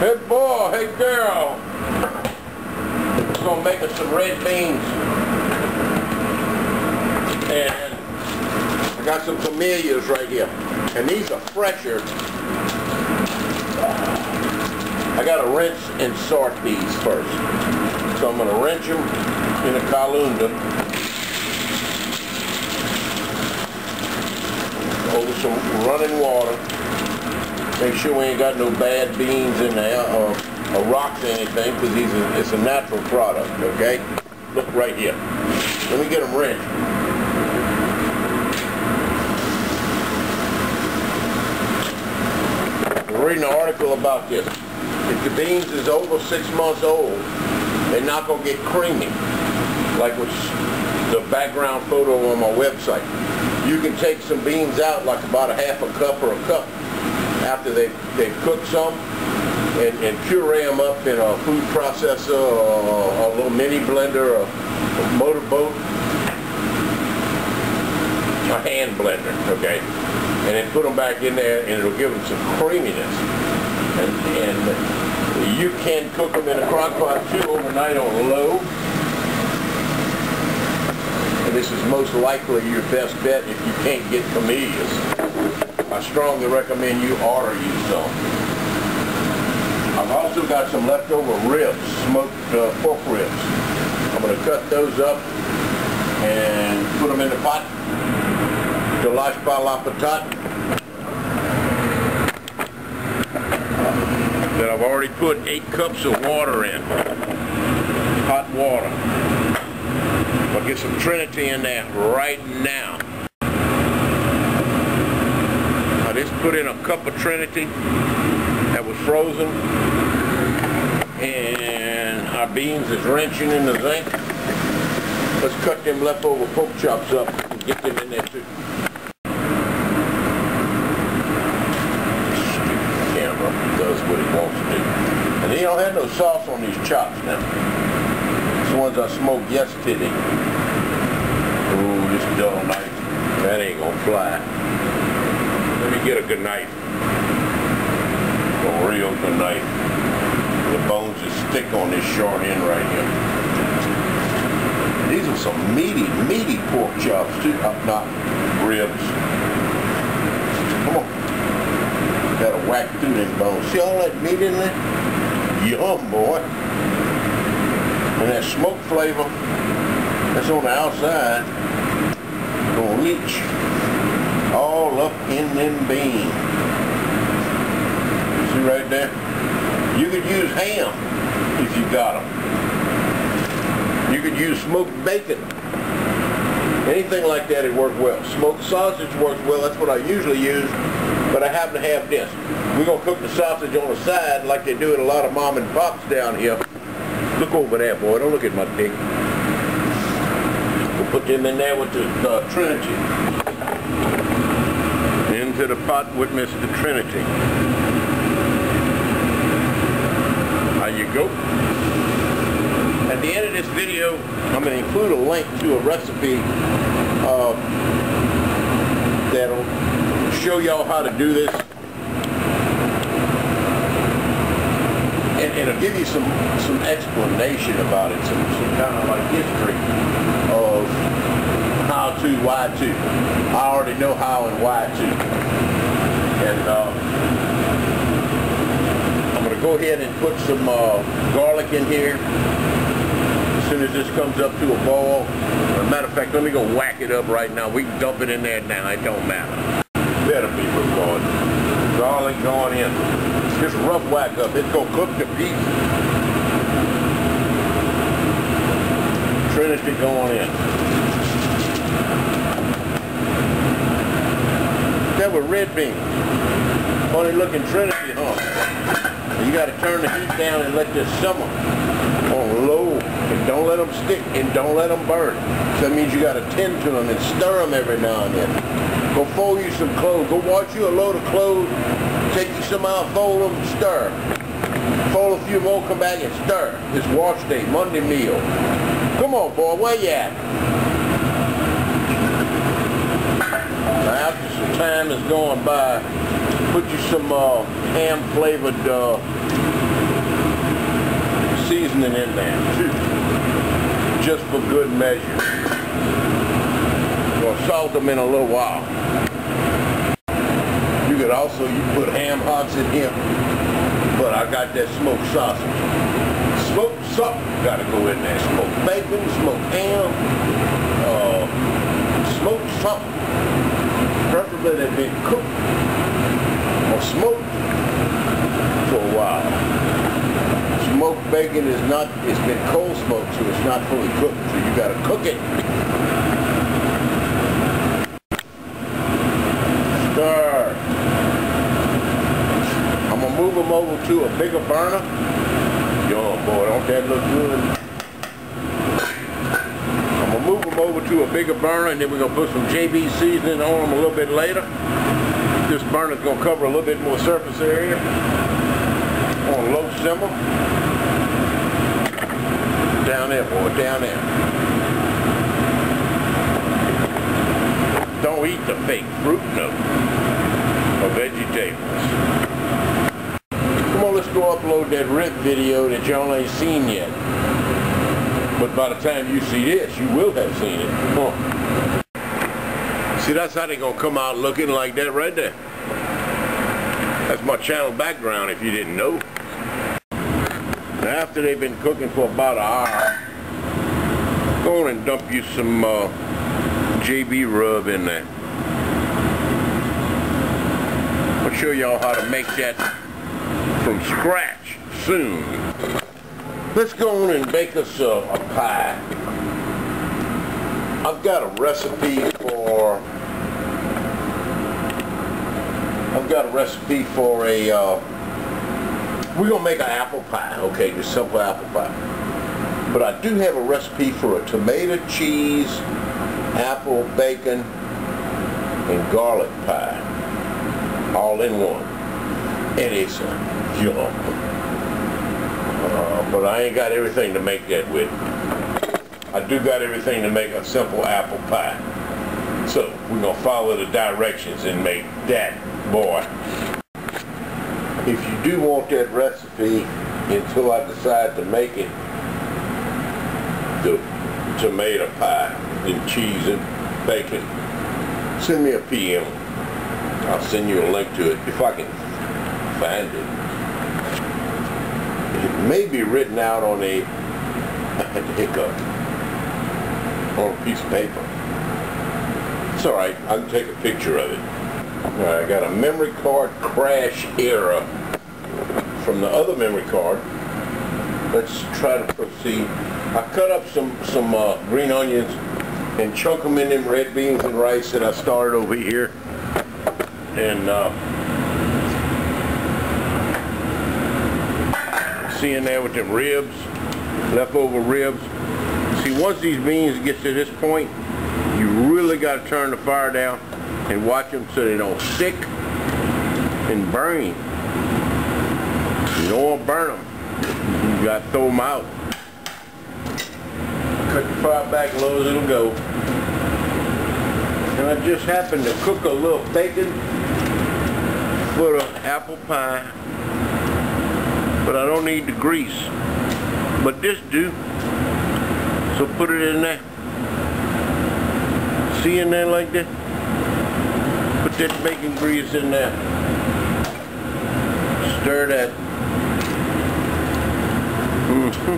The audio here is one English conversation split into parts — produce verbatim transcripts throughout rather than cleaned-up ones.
Hey boy, hey girl. We're gonna make us some red beans. And I got some camellias right here. And these are fresher. I gotta rinse and sort these first. So I'm gonna rinse them in a colander over some running water. Make sure we ain't got no bad beans in there or, or rocks or anything, because these are, it's a natural product, okay? Look right here. Let me get them rinsed. I'm reading an article about this. If the beans is over six months old, they're not going to get creamy, like with the background photo on my website. You can take some beans out, like about a half a cup or a cup, after they they've cooked some, and, and puree them up in a food processor or a little mini blender or a motorboat, a hand blender, okay? And then put them back in there, and it'll give them some creaminess. And, and you can cook them in a crock pot too overnight on low. And this is most likely your best bet if you can't get camellias. I strongly recommend you order you some. I've also got some leftover ribs, smoked uh, pork ribs. I'm going to cut those up and put them in the pot. Delash pa la patat. That I've already put eight cups of water in. Hot water. I'll get some Trinity in there right now. I just put in a cup of Trinity that was frozen, and our beans is wrenching in the zinc. Let's cut them leftover pork chops up and get them in there too. Stupid camera does what it wants to do. And they don't have no sauce on these chops now. These ones I smoked yesterday. Ooh, this dull knife. That ain't gonna fly. Let me get a good knife. A real good knife. The bones just stick on this short end right here. These are some meaty, meaty pork chops too. Uh, not ribs. Come on. Gotta whack through them bones. See all that meat in there? Yum, boy. And that smoke flavor that's on the outside gonna leach all up in them beans. See right there? You could use ham if you got them. You could use smoked bacon. Anything like that would work well. Smoked sausage works well. That's what I usually use, but I happen to have this. We're going to cook the sausage on the side like they do at a lot of mom and pops down here. Look over there, boy. Don't look at my dick. We'll put them in there with the uh, Trinity. Into the pot with Mister Trinity. There you go. At the end of this video, I'm going to include a link to a recipe uh, that'll show y'all how to do this. And, and it'll give you some, some explanation about it, some, some kind of like history of how to, why to. I already know how and why to. And uh, I'm going to go ahead and put some uh, garlic in here as soon as this comes up to a boil. As a matter of fact, let me go whack it up right now. We can dump it in there now. It don't matter. Better be going. Garlic going in. Just rough whack up. It's going to cook the beef. Trinity going in. That was red beans. Funny looking Trinity, huh? You got to turn the heat down and let this simmer on low. And don't let them stick and don't let them burn. So that means you got to tend to them and stir them every now and then. Go fold you some clothes. Go wash you a load of clothes. Take you some out, fold them, stir. Fold a few more, come back and stir. It's wash day, Monday meal. Come on, boy, where you at? Now, after some time is going by, put you some uh, ham-flavored uh, seasoning in there too, just for good measure. We'll salt them in a little while. You could also you put ham hocks in here, but I got that smoked sausage. Smoked something gotta go in there. Smoked bacon, smoked ham, uh, smoked something. Preferably they've been cooked or smoked for a while. Smoked bacon is not, it's been cold smoked, so it's not fully cooked, so you gotta cook it. Stir. I'm gonna move them over to a bigger burner. Yo, boy, don't that look good? I'm gonna move them over to a bigger burner, and then we're gonna put some J B seasoning on them a little bit later. This burner's gonna cover a little bit more surface area on low simmer. Down there, boy, down there. Don't eat the fake fruit, no, or vegetables. Come on, let's go upload that rib video that y'all ain't seen yet. But by the time you see this, you will have seen it. Come on. See, that's how they gonna come out looking like that right there. That's my channel background if you didn't know. Now, after they've been cooking for about an hour, go on and dump you some uh, J B rub in there. I'll show y'all how to make that from scratch soon. Let's go on and bake us a, a pie. I've got a recipe for I've got a recipe for a uh, we're gonna make an apple pie, okay, just simple apple pie. But I do have a recipe for a tomato, cheese, apple, bacon, and garlic pie, all in one. And it's a yum. Uh, but I ain't got everything to make that with. I do got everything to make a simple apple pie. So we're gonna follow the directions and make that boy. If you do want that recipe until I decide to make it, the tomato pie and cheese and bacon, send me a P M. I'll send you a link to it if I can find it. It may be written out on a, I had to hiccup, on a piece of paper. It's alright, I can take a picture of it. Alright, I got a memory card crash error from the other memory card. Let's try to proceed. I cut up some, some uh, green onions and chunk them in them red beans and rice that I started over here. And uh, see in there with them ribs, leftover ribs. See, once these beans get to this point, you really got to turn the fire down and watch them so they don't stick and burn. You don't want to burn them. You got to throw them out. Cut the fire back low as it'll go. And I just happened to cook a little bacon for the apple pie, but I don't need the grease. But this do. So put it in there. See in there like that? Put that bacon grease in there. Stir that. Mm-hmm.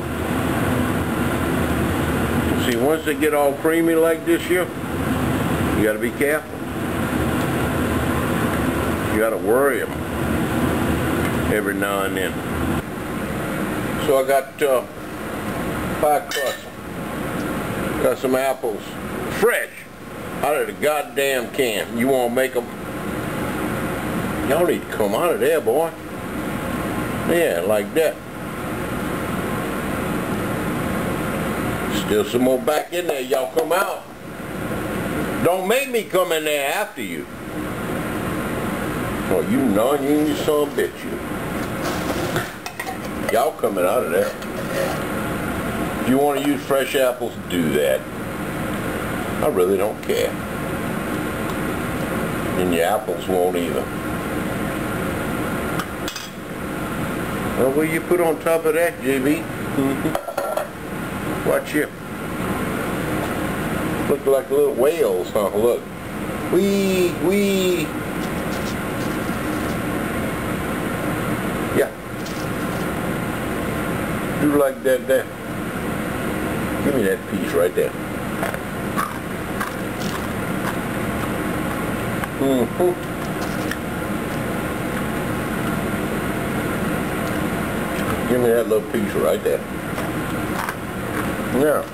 See, once they get all creamy like this here, you gotta be careful. You gotta worry them every now and then. So I got uh, pie crust. Got some apples, fresh, out of the goddamn can. You wanna make them, y'all need to come out of there, boy. Yeah, like that. Still some more back in there, y'all come out. Don't make me come in there after you. Oh, you non-union son of a bitch, you. Y'all coming out of there. If you want to use fresh apples, do that. I really don't care. And your apples won't either. Well, what do you put on top of that, J B? Mm-hmm. Watch you. Look like little whales, huh? Look. Wee, wee. Yeah. Do like that there. Give me that piece right there. Mm-hmm. Give me that little piece right there. Now.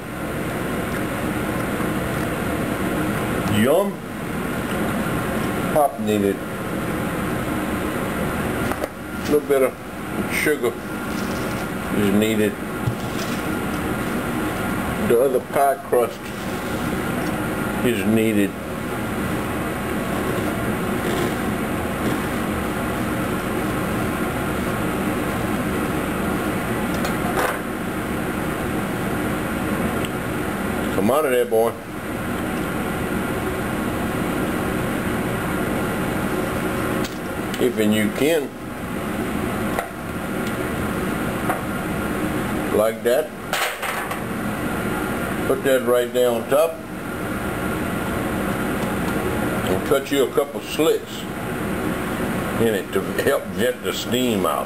Yum. Pop needed. A little bit of sugar is needed. The other pie crust is needed. Come out of there, boy. If and you can. Like that. Put that right there on top. And cut you a couple slits in it to help get the steam out.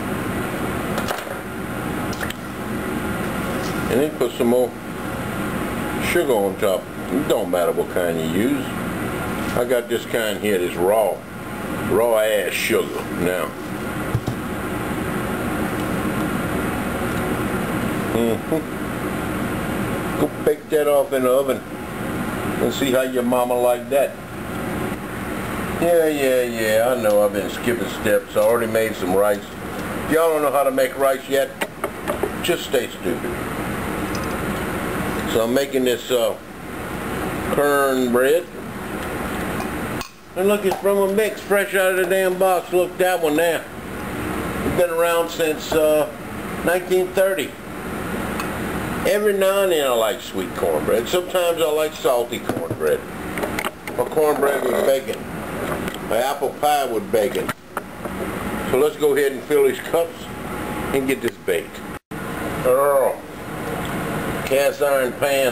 And then put some more sugar on top. It don't matter what kind you use. I got this kind here that's raw. Raw ass sugar now. Mm-hmm. Go bake that off in the oven and see how your mama like that. Yeah, yeah, yeah, I know I've been skipping steps. I already made some rice. If y'all don't know how to make rice yet, just stay stupid. So I'm making this uh, cornbread. And look, it's from a mix, fresh out of the damn box. Look, that one there. It's been around since uh, nineteen thirty. Every now and then I like sweet cornbread. Sometimes I like salty cornbread. Or cornbread with bacon. My apple pie with bacon. So let's go ahead and fill these cups and get this baked. Oh, cast iron pan.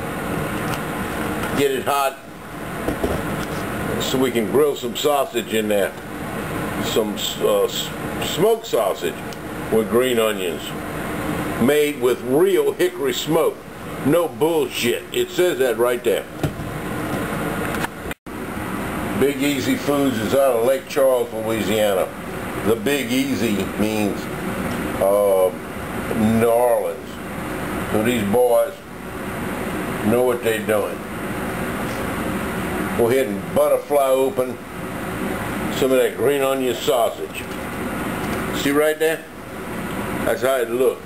Get it hot so we can grill some sausage in there. Some uh, smoked sausage with green onions. Made with real hickory smoke. No bullshit. It says that right there. Big Easy Foods is out of Lake Charles, Louisiana. The Big Easy means uh, New Orleans. So these boys know what they're doing. Go ahead and butterfly open some of that green onion sausage. See right there? That's how it looks.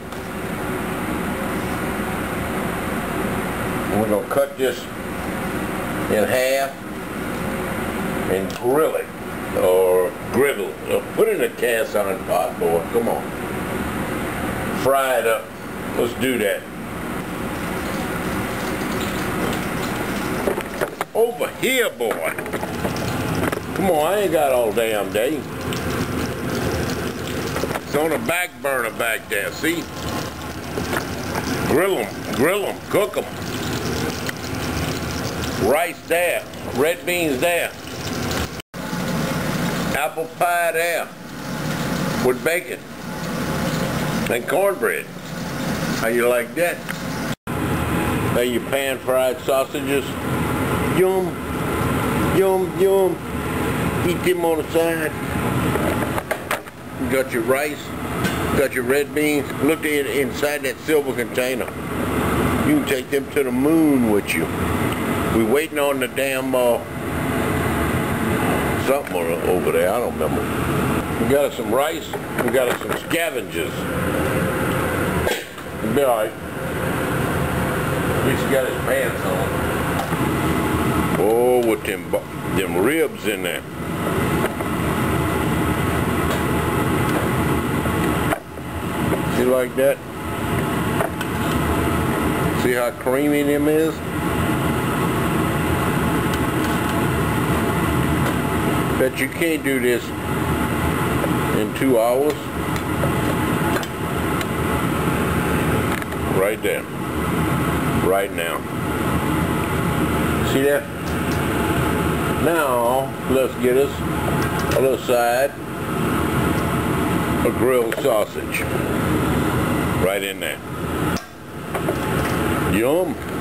We're going to cut this in half and grill it, or griddle. Or put it in a cast iron pot, boy. Come on. Fry it up. Let's do that. Over here, boy. Come on, I ain't got all damn day. It's on the back burner back there, see? Grill them, grill them, cook them. Rice there, red beans there. Apple pie there with bacon and cornbread. How you like that? Now your pan fried sausages. Yum, yum, yum. Eat them on the side. You got your rice, got your red beans. Look at inside that silver container. You can take them to the moon with you. We waiting on the damn uh, something over there. I don't remember. We got us some rice. We got us some scavengers. It'll be all right. At least he got his pants on. Oh, with them, them ribs in there. See like that? See how creamy them is? Bet you can't do this in two hours. Right there. Right now. See that? Now, let's get us a little side of grilled sausage. Right in there. Yum.